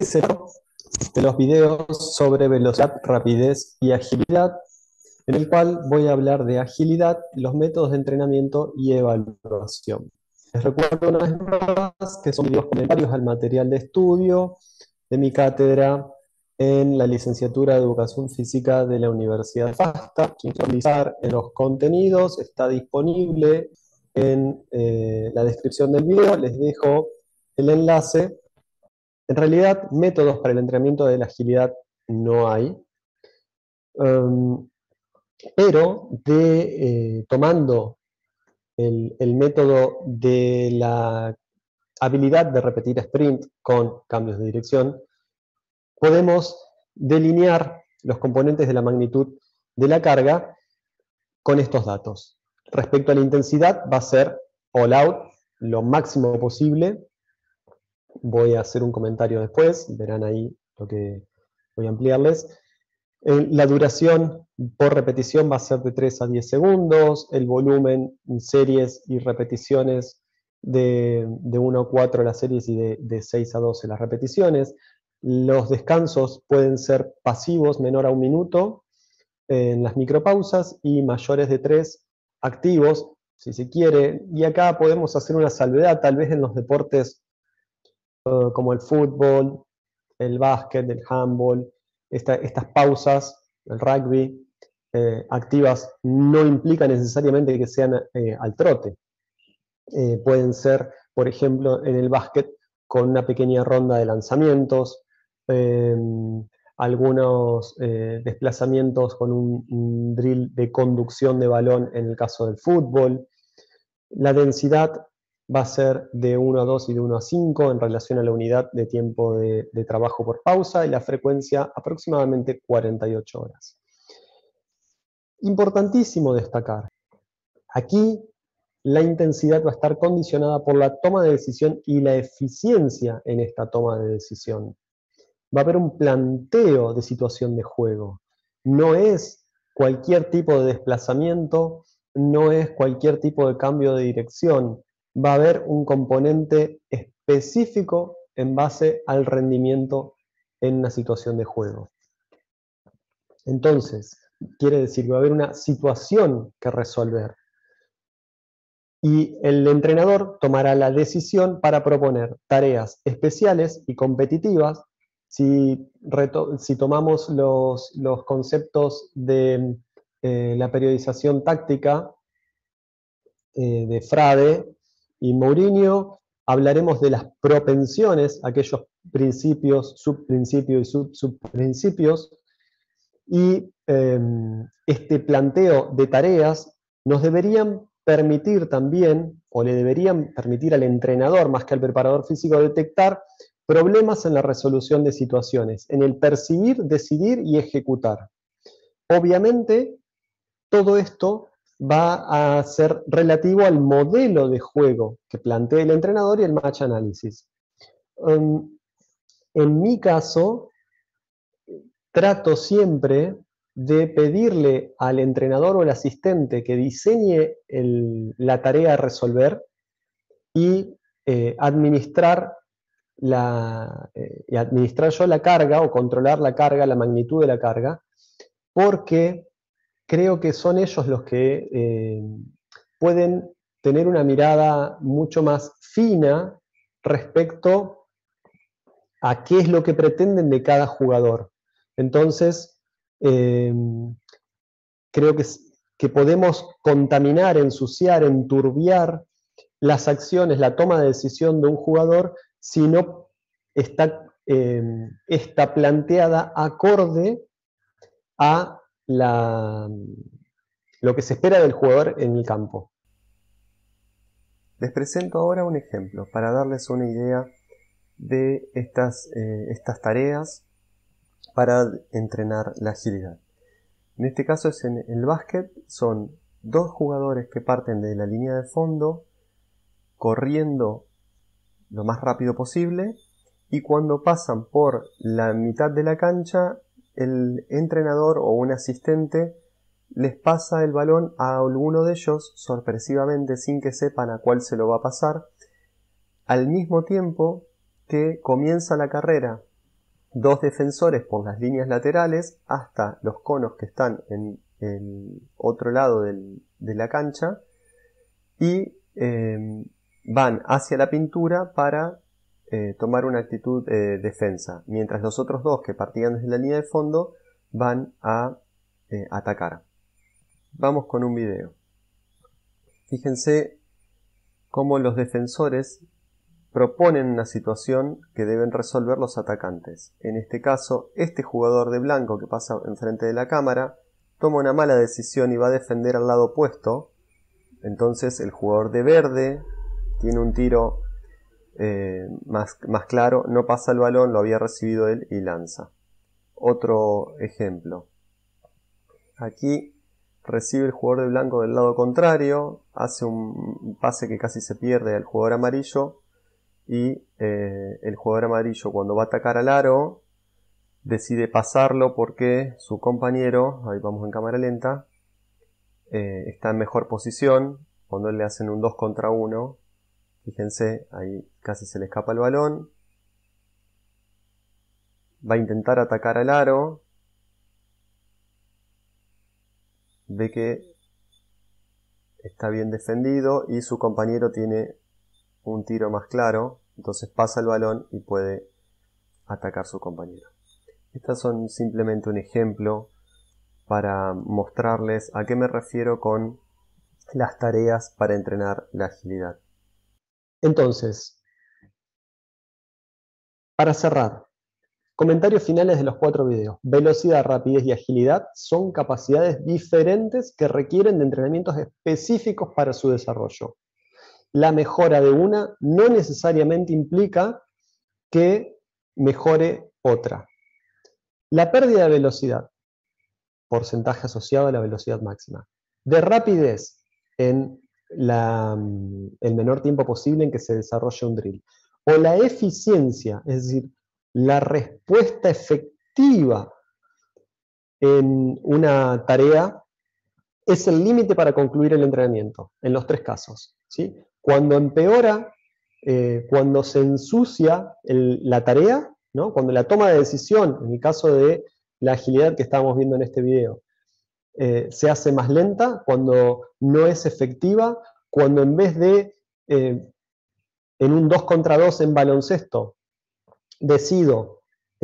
tercero de los videos sobre velocidad, rapidez y agilidad, en el cual voy a hablar de agilidad, los métodos de entrenamiento y evaluación. Les recuerdo una vez más que son videos comentarios al material de estudio de mi cátedra en la licenciatura de Educación Física de la Universidad de FASTA. Quien quiera utilizar en los contenidos está disponible en la descripción del video. Les dejo el enlace. En realidad, métodos para el entrenamiento de la agilidad no hay, pero tomando el método de la habilidad de repetir sprint con cambios de dirección, podemos delinear los componentes de la magnitud de la carga con estos datos. Respecto a la intensidad, va a ser all out, lo máximo posible. Voy a hacer un comentario después, verán ahí lo que voy a ampliarles. La duración por repetición va a ser de 3 a 10 segundos, el volumen, series y repeticiones de 1 a 4 las series y de 6 a 12 las repeticiones. Los descansos pueden ser pasivos, menor a 1 minuto, en las micropausas, y mayores de 3, activos, si se quiere. Y acá podemos hacer una salvedad, tal vez en los deportes como el fútbol, el básquet, el handball, estas pausas, el rugby, activas, no implica necesariamente que sean al trote. Pueden ser, por ejemplo, en el básquet, con una pequeña ronda de lanzamientos, algunos desplazamientos con un drill de conducción de balón en el caso del fútbol. La densidad va a ser de 1 a 2 y de 1 a 5 en relación a la unidad de tiempo de trabajo por pausa, y la frecuencia aproximadamente 48 horas. Importantísimo destacar, aquí la intensidad va a estar condicionada por la toma de decisión y la eficiencia en esta toma de decisión. Va a haber un planteo de situación de juego. No es cualquier tipo de desplazamiento, no es cualquier tipo de cambio de dirección. Va a haber un componente específico en base al rendimiento en una situación de juego. Entonces, quiere decir que va a haber una situación que resolver. Y el entrenador tomará la decisión para proponer tareas especiales y competitivas. Si tomamos los conceptos de la periodización táctica de Frade y Mourinho, hablaremos de las propensiones, aquellos principios, subprincipios y subprincipios, y este planteo de tareas nos deberían permitir también, o le deberían permitir al entrenador más que al preparador físico, detectar problemas en la resolución de situaciones, en el percibir, decidir y ejecutar. Obviamente, todo esto va a ser relativo al modelo de juego que plantee el entrenador y el match analysis. En mi caso, trato siempre de pedirle al entrenador o al asistente que diseñe la tarea a resolver y administrar yo la carga, o controlar la carga, la magnitud de la carga, porque creo que son ellos los que pueden tener una mirada mucho más fina respecto a qué es lo que pretenden de cada jugador. Entonces, creo que podemos contaminar, ensuciar, enturbiar las acciones, la toma de decisión de un jugador si no está planteada acorde a lo que se espera del jugador en el campo. Les presento ahora un ejemplo para darles una idea de estas tareas para entrenar la agilidad. En este caso es en el básquet, son 2 jugadores que parten de la línea de fondo corriendo lo más rápido posible, y cuando pasan por la mitad de la cancha, el entrenador o un asistente les pasa el balón a alguno de ellos sorpresivamente, sin que sepan a cuál se lo va a pasar, al mismo tiempo que comienza la carrera. dos defensores por las líneas laterales hasta los conos que están en el otro lado de la cancha y van hacia la pintura para tomar una actitud de defensa, mientras los otros dos que partían desde la línea de fondo van a atacar. Vamos con un video. Fíjense cómo los defensores proponen una situación que deben resolver los atacantes. En este caso, este jugador de blanco que pasa enfrente de la cámara toma una mala decisión y va a defender al lado opuesto. Entonces el jugador de verde tiene un tiro más claro, no pasa el balón, lo había recibido él y lanza. Otro ejemplo. Aquí recibe el jugador de blanco del lado contrario, hace un pase que casi se pierde al jugador amarillo y el jugador amarillo, cuando va a atacar al aro, decide pasarlo porque su compañero, ahí vamos en cámara lenta, está en mejor posición. Cuando le hacen un 2 contra 1, fíjense, ahí casi se le escapa el balón, va a intentar atacar al aro, ve que está bien defendido y su compañero tiene un tiro más claro, entonces pasa el balón y puede atacar a su compañero. Estas son simplemente un ejemplo para mostrarles a qué me refiero con las tareas para entrenar la agilidad. Entonces, para cerrar, comentarios finales de los 4 videos. Velocidad, rapidez y agilidad son capacidades diferentes que requieren de entrenamientos específicos para su desarrollo. La mejora de una no necesariamente implica que mejore otra. La pérdida de velocidad, porcentaje asociado a la velocidad máxima. De rapidez, en el menor tiempo posible en que se desarrolle un drill. O la eficiencia, es decir, la respuesta efectiva en una tarea, es el límite para concluir el entrenamiento, en los 3 casos, ¿sí? Cuando empeora, cuando se ensucia la tarea, ¿no? Cuando la toma de decisión, en el caso de la agilidad que estábamos viendo en este video, se hace más lenta, cuando no es efectiva, cuando en vez de en un 2 contra 2 en baloncesto decido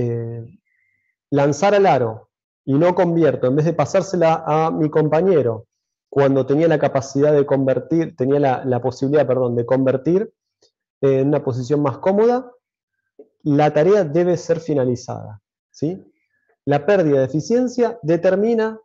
lanzar al aro y no convierto, en vez de pasársela a mi compañero, cuando tenía la capacidad de convertir, tenía la posibilidad, perdón, de convertir en una posición más cómoda, la tarea debe ser finalizada, ¿sí? La pérdida de eficiencia determina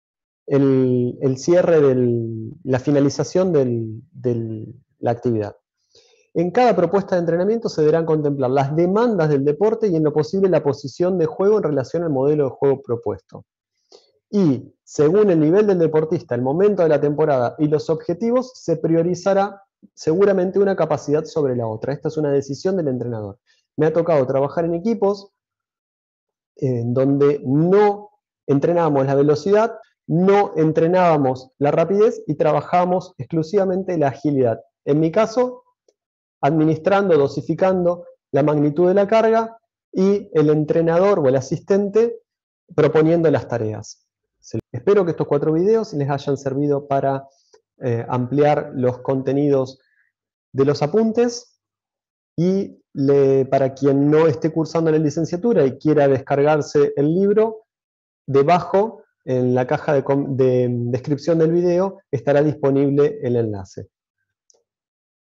el cierre la finalización de la actividad. En cada propuesta de entrenamiento se deberán contemplar las demandas del deporte y en lo posible la posición de juego en relación al modelo de juego propuesto. Y según el nivel del deportista, el momento de la temporada y los objetivos, se priorizará seguramente una capacidad sobre la otra. Esta es una decisión del entrenador. Me ha tocado trabajar en equipos en donde no entrenábamos la velocidad, no entrenábamos la rapidez y trabajábamos exclusivamente la agilidad. En mi caso, administrando, dosificando la magnitud de la carga y el entrenador o el asistente proponiendo las tareas. Espero que estos 4 videos les hayan servido para ampliar los contenidos de los apuntes y para quien no esté cursando la licenciatura y quiera descargarse el libro, debajo en la caja de descripción del video estará disponible el enlace.